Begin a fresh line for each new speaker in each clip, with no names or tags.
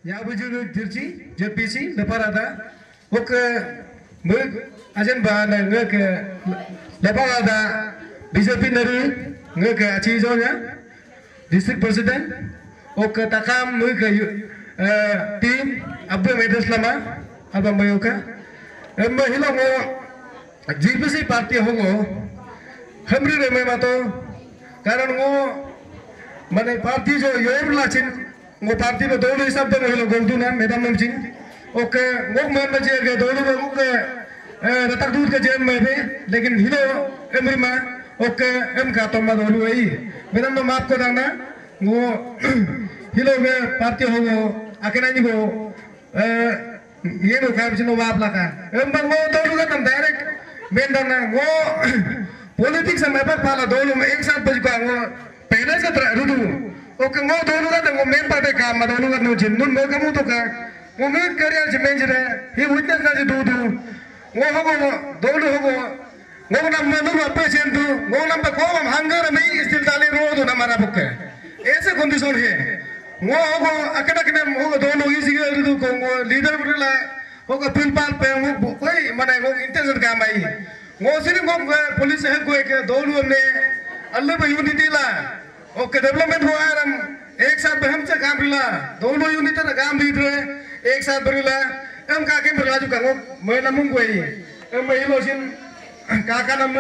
Ya bujur dirci JPC lepas ada oke muk ajen bahan ngek lepas ada BJP dari ngek aci zonya district president oke takam muk tim abu medres lama abang bayoka emba hilong JPC party hongo hamri reme mato कारण वो मैंने पार्टी जो ये बुलाचिन वो पार्टी में दोनों हिसाब से वो लोग गोल्डू ना मैदान में चिन ओके वो मैं बचे के दोनों में वो के रतक दूर के जेब में भी लेकिन हिलो एमरी में ओके एम का तो मैं दोनों वही मैदान में माप को दाना वो हिलो के पार्टी हो वो अकेला नहीं वो ये लोग क्या बिचनो वाप लगा एम बंग वो दोनों का तम डायरेक्ट मैदान ना वो पॉलिटिक्स में पर पाला दोनों में एक साथ बजका वो पहले से रुदू ओके वो दोनों का वो मेन पार्टी काम में दोनों का नो जिन्नू वो कमु तो का वो मैं करियर जिम्में जरे ही विटनेस का जो दो वो हो वो दोनों हो वो नंबर दो अपने चेंदू वो नंबर को हम हंगर में स्टील डाले रोड ना मारा बुके ऐसे कंडीशन है वो हो अकेला किने वो दोनों इसी के रुदू को वो लीडर बुला वो का पिल पाल पे वो कोई मने वो इंटेंशन काम आई वो सिर्फ वो पुलिस है कोई के दोनों ने अल्लाह पे यूनिटी ला ओके डेवलपमेंट हुआ है हम एक साथ बहम से काम रिला दोनों यूनिट ना काम दी थे एक साथ बरिला हम काके बरलाजु का वो मैं नमुंग कोई हम ये लोचिन काका नम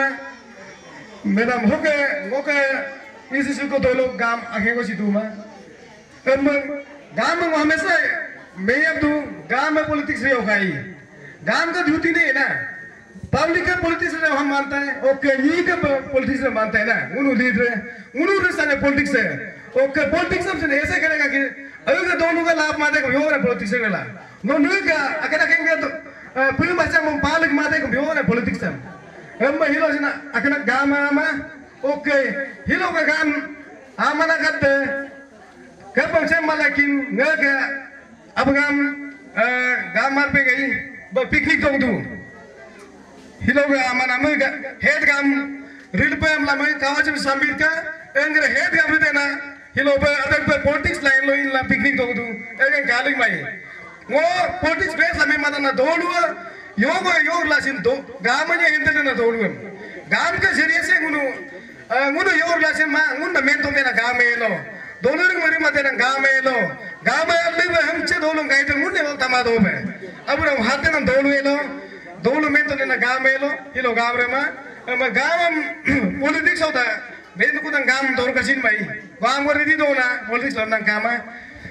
मैडम हो के इस इशू को दो लोग काम आगे को सिद्धू में हम गांव में हमेशा मैं अब दूं गांव में पॉलिटिक्स नहीं होगा ये गांव का ड्यूटी नहीं है ना पब्लिक का पॉलिटिक्स में हम मानते हैं ओके ये का पॉलिटिक्स में मानते हैं ना उन्होंने लीडर उन्होंने सारे पॉलिटिक्स है ओके पॉलिटिक्स हमसे ऐसे करेगा कि अगर के दोनों का लाभ माते को योर पॉलिटिक्स में ला नो नहीं का अकेला कहेंगे तो पुलिस बच्चा हम पालक माते को योर पॉलिटिक्स हम हिलो जिना अकेला गांव में ओके हिलो का गांव आमना करते कब हम से मलाकिन नग अब गांव मार पे गई पिकनिक तो दूं हिलो के आमना में हेड काम रील पे हम लामे कावच में संबीत का एंगर हेड काम देना हिलो पे अदर पे पॉलिटिक्स लाइन लो इन ला पिकनिक तो दूं एंगर गालिंग माई वो पॉलिटिक्स बेस लामे माता ना दोलू योग लासिन दो गांव में हिंदे ना दोलू गांव का सीरियस है गुनु योग लासिन मां गुन मेन तो मेरा गांव में लो दोनों रिंग मरी माते ना गांव में लो गांव में अल्ली में हम चे दोलू गाइड गुन ने वक्त मादो में अब हम हाथे ना दोलू लो दोनों में तो ना गांव में लो ये लोग गांव रे मां गांव पॉलिटिक्स होता है बेन को ना गांव दौर का सीन भाई गांव को रेडी दो ना पॉलिटिक्स लड़ना काम है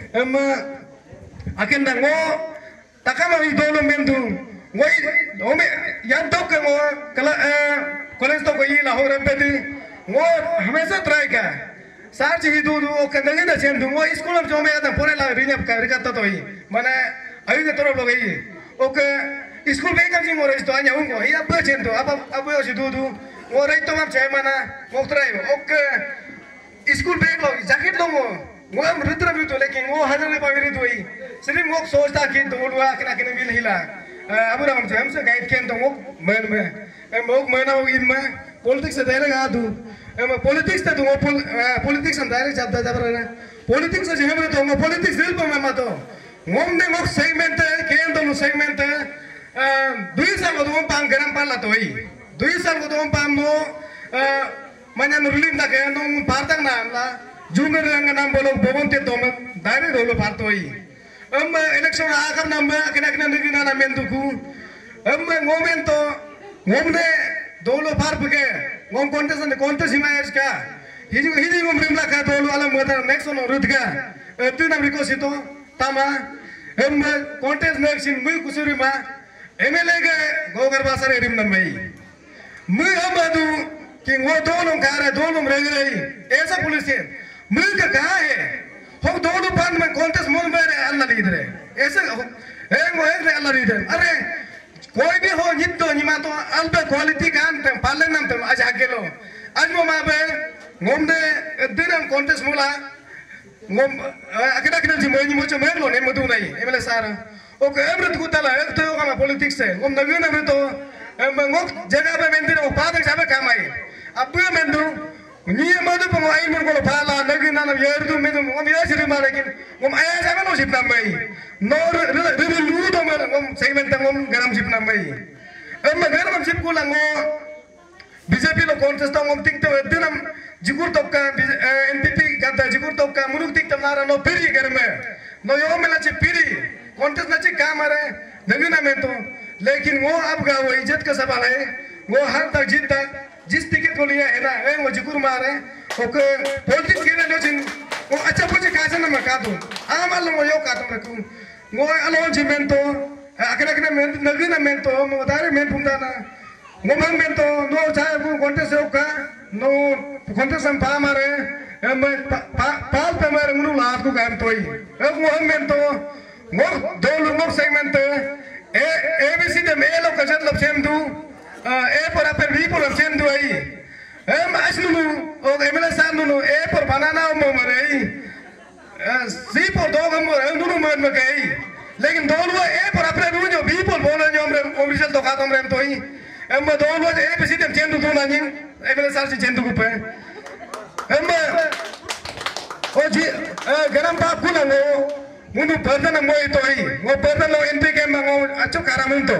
अकेन ना वो तकाम अभी दोनों में तो वही में याद तो के वो कॉलेज तो कोई लाहौर पे थी वो हमेशा ट्राई का सार चीज़ दो वो कंदंगे ना चेंज वो स्कूल में जो में आता पूरे ला रिन्यू करता तो ही मने अभी के तरफ लोग ही ओके स्कूल में कब जिंगो रही तो आया उनको ये अब चेंज तो अब वो सिद्धू वो रही तो हम चाहे मना वो ट्राई ओके स्कूल बैग लोग जैकेट लोगों वो हम रित्र भी तो लेकिन वो हजार रुपये पाविरी तो ही सिर्फ वो सोचता कि तो वो आके ना मिल हिला अब हम से गाइड किया तो वो मैं ना वो इन में पॉलिटिक्स से डायरेक्ट आ दूँ पॉलिटिक्स तो वो पॉलिटिक्स हम डायरेक्ट जाता जाता रहा पॉलिटिक्स से जो है तो वो पॉलिटिक्स दिल पर मैं मातो वो हमने वो सेगमेंट है केन तो वो सेगमेंट है 2 साल को तो हम पाम गरम पाला तो ही 2 साल को तो हम पाम वो मैंने नुरलिम ना क्या तो पार्टन ना हमला जूमर रंग नाम बोलो बोबंते तो मैं डायरेक्ट बोलो पार्ट तो ही हम इलेक्शन आकर नाम में किना निकिना नाम में दुखू हम मोमेंट तो हमने दोनों पार पके वो कॉन्टेस्ट हिमायत का हिजी वो मृमला का दोनों अलग मत नेक्स्ट नो रुद का तीन अमरीको सितो तामा हम कॉन्टेस्ट नेक्स्ट इन मुई कुसुरी मा एमएलए के गोगर बासर एरिम नंबई मुई हम आदू कि वो दोनों कार है दोनों रह गई ऐसा पुलिस है मुई का कहाँ है हम दोनों पान में कॉन्टेस्ट मोल में अल्लाह लीडर है ऐसे वो एक अल्लाह लीडर अरे कोई भी हो जितो निमा तो अल्प क्वालिटी कान ते पाले नाम ते आज आगे लो आज वो माँ पे घूमने दिन हम कॉन्टेस्ट मोला घूम अकेला जिम्मे निमो चो मेल लो ने मधु नहीं एमएलए सारा ओके एवरेट कुताला एक तो योगा में पॉलिटिक्स है घूम नवीन तो जगह पे मेंदी वो पादक जावे काम आई अब भी मेंदू Ni madu penguai mun kalau pala lagi nana biar tu metu ngom biar sih mana lagi ngom ayah sama no sip namai no ribu lu tu mana ngom segmen ngom garam sip namai amma garam sip kulang ngom BJP lo contest ngom tik tu itu nam jikur tokka NPP kata jikur tokka munuk tik tamara no piri garam no yo mela चे piri contest na चे काम are lagi na metu लेकिन वो अब का वो इज्जत का सवाल है वो हर तक जीत तक जिस टिकट को लिया है ना वो जिकुर मारे ओके पॉलिटिक्स के ना जिन वो अच्छा कुछ कासा ना मका दो आम आलो वो यो काटो रखूं वो आलो जिमेंटो अकरे में नगी ना मेंटो वो दारे में पुंदा ना वो मन मेंटो नो चाहे वो कॉन्टेस्ट होगा नो कॉन्टेस्ट हम पा मारे मैं पाल पे मारे मुनु लात को काम तो ही वो हम मेंटो वो दो लोगों segment ABC de melo que já lo sendo por a perdi por lo sendo aí mas no o MLSR no por banana o morei si por dogo morei no mano que aí लेकिन दोनों por a perdi no भी por bola nyom official to katom rem to aí दोनों ABC de sendo to na nin MLSR se sendo ko pe o ji garam pa kula no Munu perdan mo ito ay, mo perdan lo entry ke mga acho karamunto.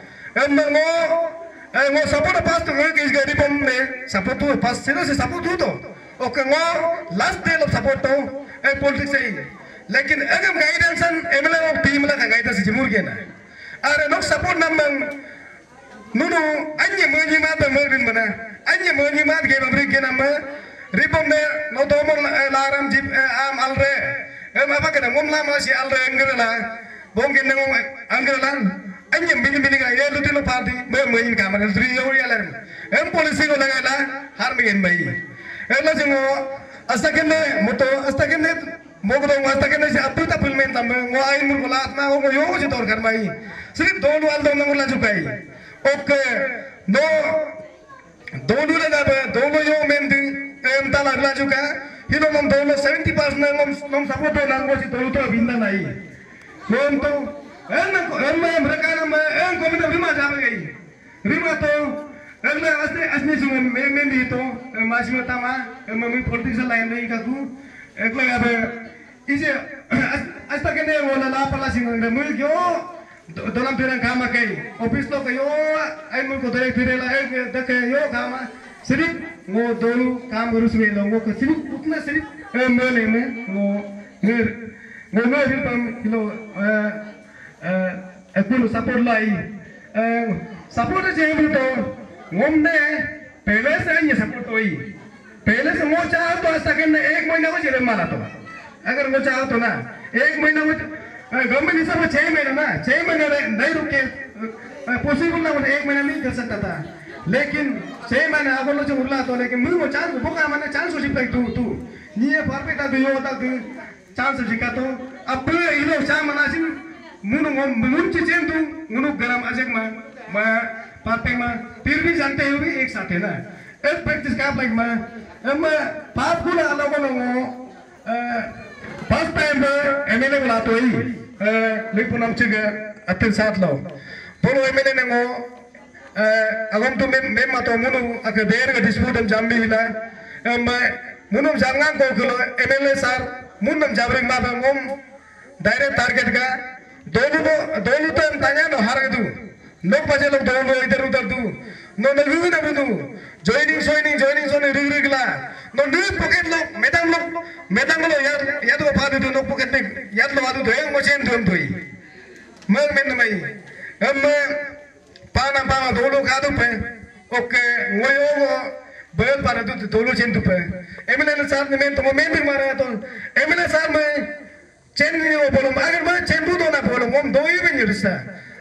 Mo support pas to ngoi kis gari pom me support to pas sino se support to. Okay ngo last day of support to politics ay. Lekin agam guidance an MLA of team la guidance jimur ke na. Are no support namang nunu anya mo ni ma ba mo bin mana. Anya mo ni ma ke babri ke na ma ripom ne no to mo laram jip am alre. Apa kena ngomla masih alre anggerala, bongkin nengong anggerala, anyam bini ka ya luti lo party, main kamar el tri ori alarm, polisi ko lagay la, har megen bayi, la jengo, astakene moto, astakene mogdong astakene si abu tapul men tambe, ngo ain murkolat na ngo yo si tor karmai, sirip donu aldo nengong la jukai, oke, no, donu le dabe, donu yo mendi, tala la juga. Hilo nom dolo 70% nom support to nango si dolo to binda nai nom to mereka nama komite rima jabe gai rima to asne sungai mendi to masih utama memi politics lain dai kaku ekla abe ije asta kene wala la pala singa mui kyo dalam pirang kama kai office to kayo ai mui ko dai pirela dake yo kama सिर्फ वो दोनों काम करूँ सुबह लोगों को सिर्फ उतना सिर्फ मेले में वो मेरे पम किलो कुल सपोर्ट लाई सपोर्ट चाहिए भी तो हमने पहले से ये सपोर्ट हुई पहले से वो चाह तो सेकंड एक महीना को चले मारा तो अगर वो चाह तो ना एक महीना में गवर्नमेंट हिसाब में 6 महीना ना 6 महीने नहीं रुके पॉसिबल ना एक महीना नहीं कर सकता था लेकिन 6 महीने अगर लो जो उड़ला तो लेकिन मुझे चांस बुका मैंने चांस हो जितना तू नहीं परफेक्ट आदमी हो तक चांस जिका तो अब ये लोग चांस मनासिम मुनु चीजें तू मुनु गरम अजक में परफेक्ट में फिर भी जानते हो भी एक साथ है ना एक प्रैक्टिस का लाइक में पाप को ना लोगों ने फर्स्ट टाइम MLA बुला तो ही लेकिन हम चिगे अत्यंत साथ लो बोलो MLA ने वो agam tu mem atau munu agar ber ke dispute jambi hila, munu jangan kau kalau MLA sar, munam jabring ma ngom direct target ka, dolu tu tanya no har itu, nok paje log dolu idhar udhar tu, no nalu na budu, joining rig la, no new pocket log, medang lo ya tu apa tu nok pocket ni, ya tu apa tu yang macam tu he, men mai, Pana dolo kado pe, oke, ngoyo bel para tu dolo centu pe. MLA sar ne men to moment mara to, MLA sar me chen ni o bolom, agar me chen bu do na bolom, om do ही नहीं रिश्ता.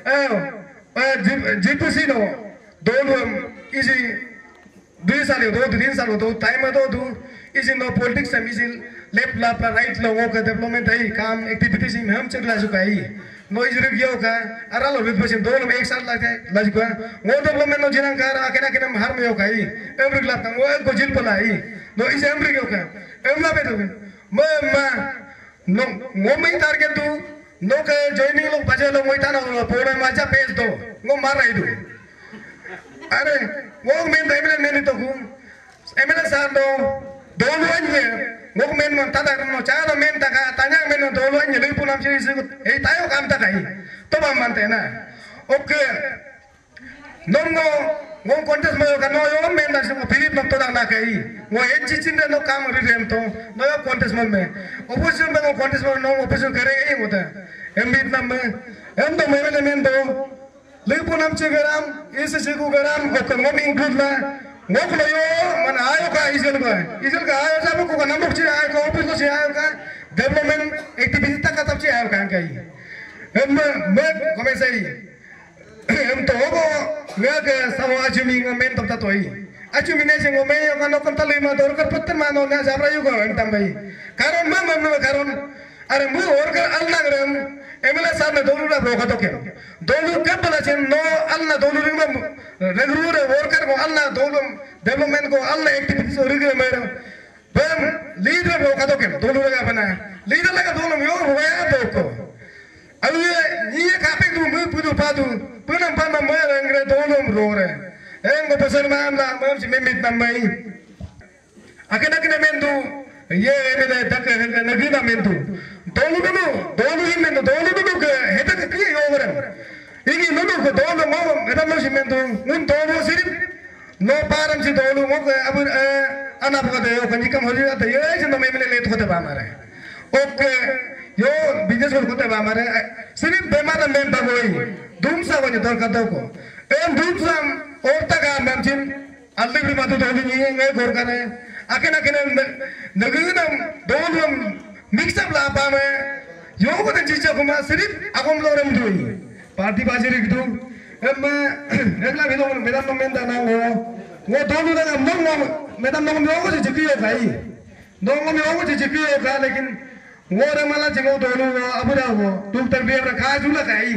GPC no dolo easy 2 साल हो 3 साल हो टाइम है तो easy no politics हम easy left right लोगों का डेवलपमेंट है काम एक्टिविटीज में हम चल रहा है no izrek yo ka aralo bit pasim dolo ek sal lagi ko ngo development no jinang kara akena kena har me yo ka I emrik la tang ngo ko jil pala I no is emrik yo ka emla be do ma no ngo me target tu no ka joining lo baje lo moita no pore ma ja page do ngo mar rai do are ngo me emla ne to ku emela sando dolu anye ngok men mon tada no charo men taka tanya men no dolu anye lui punam chi isu tayo kam takai to bam mantena oke nongo ngong kontes mo kano yo men da simo Philip no to dang na kai ngo enchi chin no kam ri rem to no yo kontes mon me opposition me kontes mon no opposition kare ei mota embit nam me em to me men do lui punam chi garam isu chi ku garam ok ngom include la ngok lo yo mana ayo ka isel ka ayo sabu ko namok chi ayo ka office ko chi ayo ka development activity ta ka tap chi ayo ka kai em me komesai em to go ngak sawo ajumi ngomen tap ta toi ajumi ne sing ngome yo kan kon talui ma dor kar putten ma no na sabra yu go em tambai karon ma karon are mu or kar alna gram emela sabne dolu ra bro khato ke dolu kab bala chen no alna dolu ring ma regru re or kar ko alna dolu development ko alna activities or ring ma bam leader bro khato ke dolu ra bana leader la ka dolu yo hoya to ko aye ni ka pe du mu pudu padu punam pama mo ngre dolu ro re engo pesan ma amla mam si memit namai akena mendu ye emela dak nagina mendu dolu himendo dolu ke heta ke ki over igi nunu ko dolu mo edam si mendu mun dolu sirip no param si dolu mo ke abu ana ko de ko nikam hori ta ye jendo memele le to ba mare oke yo business ko te ba mare sirip bemar men ta goi dum sa woni dor ka ko em dum sam orta ga mamjin alli bi matu dolu ni ngai gor kare akena nagina dolu mix up la pa me yo ko den chicha ko ma sirip akom lo rem dui party baje ri du em egla bido medam no menda na ngo dolu na mo medam no mo ko chichi yo kai no mo ko chichi yo ka lekin ngo re mala jingo dolu abura wo tu tar bi abra kha jula kai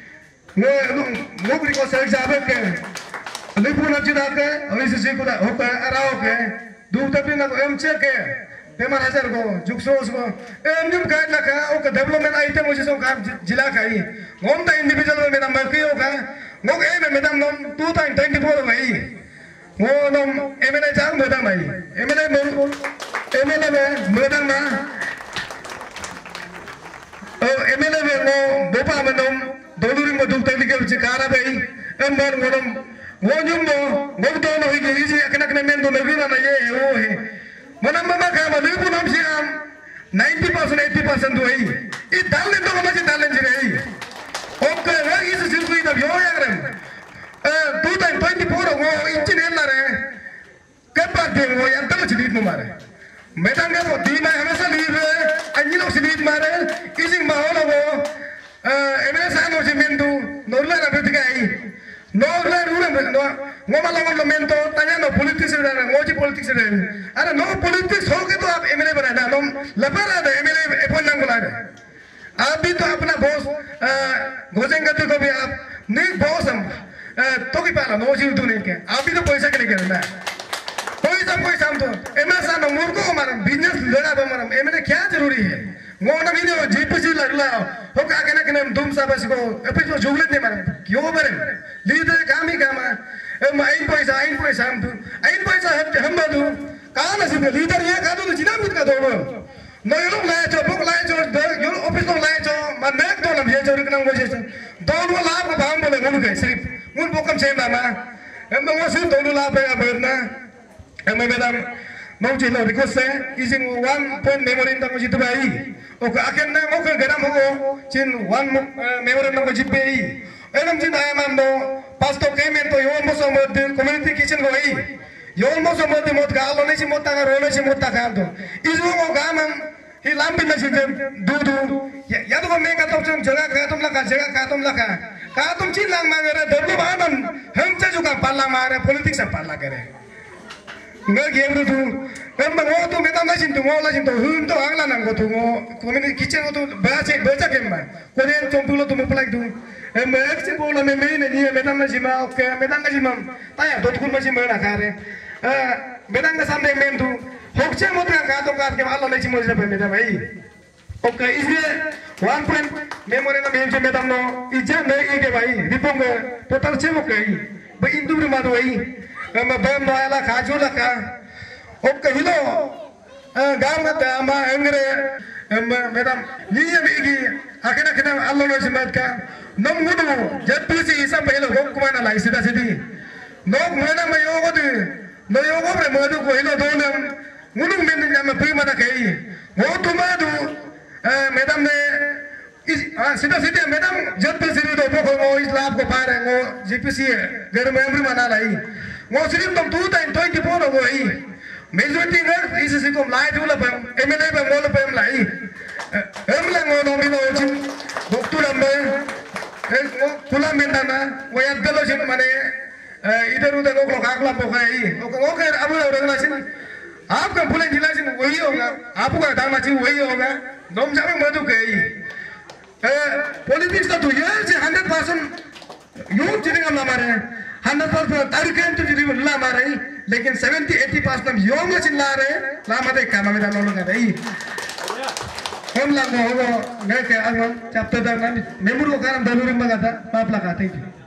ngo bri ko sel jabe ke lipu na chida ke awi se ko da ho ka arao ke du tar bi na ko em che ke Pemar hajar go juksos go nim guide la ka ok development item ho so ka jila kai ngom ta individual me nam ki ka ngok e me dam nom 2024 mai ngo nom emene jang me dam mai emene me dam na o emene me ngo bopa me nom doluri mo duk tali ke chikara bai embar ngodom ngonyum mo ngok to no hi ji akena men do lagina na ye o he manam mama ka ma lipu nam si am 90% 80% do ei e dalne to ma ji dalne ji rei okay ha is silku ida yo yagrem 2024 go engineer la re kapar de go yanta ma chidit mare medanga ko dina hamesha lead anyi no chidit mare ising mahol go emela sa no jimendu norla na betikai norla rule no ngomala ngomlo mento tanya no politics re ngoji politics re अरे no politics हो के तो आप MLA बनाना नो लपरा दे MLA appoint ना बुला दे आप भी तो अपना बॉस घोषणा करते को भी आप नहीं बॉस हम तो की पाला नो जीव तू नहीं के आप भी तो पैसा के लेके रहना कोई हम तो एमएलए सा नो मुर्को हमारा बिजनेस लड़ा हमारा एमएलए क्या जरूरी है वो ना वीडियो जीपीसी लगला हो का के ना तुम सब इसको एपिस में जुगले नहीं मारे क्यों मारे लीडर काम ही काम है आइन पैसा हम बादू कहाँ ना सिर्फ लीडर ये कादू तो जिना मिट का दोनों no yo लाये जो बुक लाये जो yo ऑफिस तो लाये जो मन में तो लम्हे जो रिकना मुझे दोनों लाभ का भाम बोले मुझे सिर्फ मुझ बुकम सेम ना हम तो वो सिर्फ दोनों लाभ है अबेरना हम मैडम मौजी लो रिक्वेस्ट है इसिंग 1 point memorandum को जितने आई ओके आखिर ना मौके गरम हो चिन 1 memorandum को जितने आई एलम जिन आया मामलो पास तो कहीं में तो यो मौसम मत कम्युनिटी किचन को आई यो मौसम मत गालो नहीं सी मत का रोले सी मत का तो इसको को काम हम ही लांबी में सी दू या तो मैं का तो जगह का तुम लगा का तुम चिन लांग मांगे रे दर्दो बानन हम से जो का पाला मारे पॉलिटिक्स से पाला करे nggak game tu, memang वो तो मेरा नहीं चिंतु वो नहीं चिंतु, हम तो आगला नंगो तो वो कम्युनिटी किचन वो तो बचा game में, कोई yang चंपुलो तो मुपलाक tu, मैं एक चीज बोला मैं नहीं है मेरा नहीं चिमा, ओके मेरा नहीं चिमा, ताया दो तुम नहीं चिमा ना खारे, मेरा नहीं सामने में tu, होक्चे मत का तो के मालूम नहीं चिमा जिसपे मेरा भाई, ओके इसलिए 1 point memorandum में जो मेरा नो इज्जत नहीं के भाई, दिपोंगे total 6 मुक्के, भाई इंदु भी मारो भाई मैं बम नया ला खाजू ला का oke hilo gamat ama engre madam niya bigi akena Allah no simat ka nom gudu JPC isa pahilo kumana lai sida sidi nok mana mayogo de no yogo pre madu ko hilo donam gudu min nama prima da kai go tumadu madam ne sida sidi madam JPC do ko go islab ko pare go JPC gar member mana lai go sirim tom 2024 go ai majority work is sikom lai dula pam MLA pam mol pam lai lang go nomino chin doktu lambe kula mendana wayat galo sin mane इधर उधर लोग आकला पोखा है okay अब रंगला sin आपका police जिला sin वही होगा आपका डालना चाहिए वही होगा नोम जावे मधु कही पॉलिटिक्स तो ये 100% यूथ जिनेगा हमारे 100% तारीखें तो जिने ला हमारे लेकिन 70-80% हम योग में चिल्ला रहे ला मते काम में डालना लोग रही हम लोग होगा गए के अंगन चैप्टर डालना मेमोरी को कारण दलूरी मंगाता पाप लगाते हैं